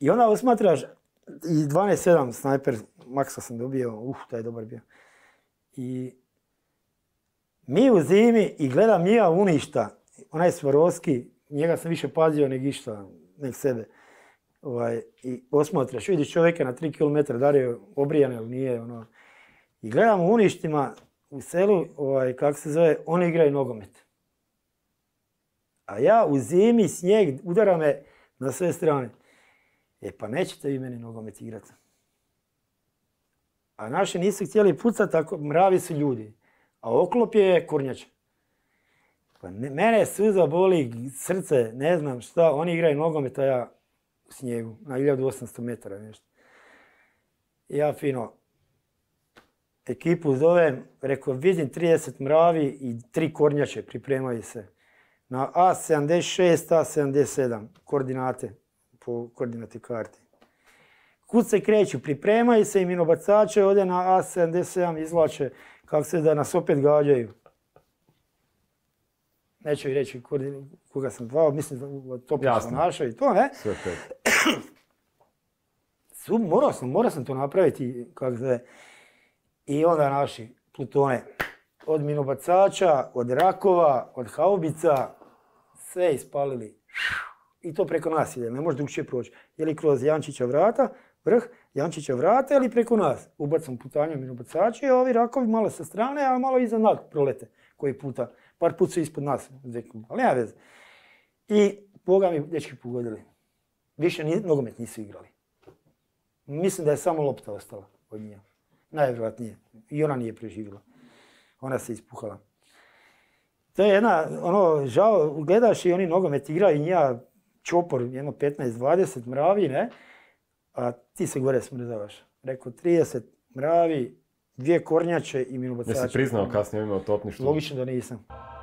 I onda osmatraš, i 12-7 snajper, maksa sam dobio, taj je dobar bio. I mi u zimi i gledam ja uništa, onaj Svarovski, njega sam više pazio nego išta, nek sebe. I osmatraš, vidiš čovjeka na 3 km, da li je obrijan ili nije. I gledam u uništima, u selu, kako se zove, oni igraju nogomet. A ja u zimi, snijeg, udara me na sve strane. Pa nećete vi meni nogomet igrati. A naši nisu htjeli pucati, tako mravi su ljudi. A oklop je kornjača. Pa mene suza boli, srce, ne znam šta, oni igraju nogomet, a ja u snijegu, na 1800 metara nešto. I ja fino ekipu zovem, rekao, vidim 30 mravi i 3 kornjače, pripremaju se. Na A76, A77, koordinate, po koordinati karti. Kud se kreću, pripremaju se i minobacače, ode na A77, izvlače, kako se da nas opet gađaju. Neću i reći koga sam zvao, mislim da to ponašao i to, ne? Sve pet. Morao sam to napraviti, kako se... I onda naši plutone, od minobacača, od rakova, od haubica, sve ispalili. I to preko nas ide, ne može drugčije proći. Je li kroz Jančića vrata, vrh Jančića vrata ili preko nas. Ubacam putanju minobacače i ovi rakovi malo sa strane, a malo iza nas prolete koji puta. Par put su ispod nas, ali nema veze. I Boga mi dečki pogodili. Više nogomet nisu igrali. Mislim da je samo lopta ostala od nje. Najvjerojatnije. I ona nije preživjela. Ona se ispuhala. To je jedna, žao, gledaš i oni nogomet igraju i nja čopor, jedno 15-20 mravi, ne? A ti se gore smrzavaš. Rekao, 30 mravi, 2 kornjače i minobacače. Jesi priznao kasnije imao topništvo? Logično da nisam.